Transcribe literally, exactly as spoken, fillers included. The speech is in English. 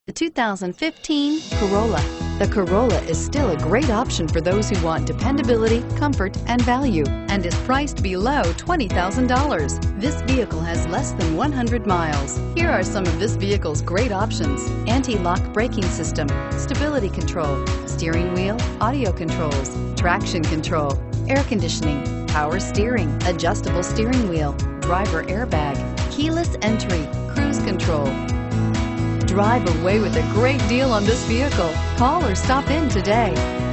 The two thousand fifteen Corolla. The Corolla is still a great option for those who want dependability, comfort, and value, and is priced below twenty thousand dollars. This vehicle has less than one hundred miles. Here are some of this vehicle's great options: anti-lock braking system, stability control, steering wheel audio controls, traction control, air conditioning, power steering, adjustable steering wheel, driver airbag, keyless entry, cruise control. Drive away with a great deal on this vehicle. Call or stop in today.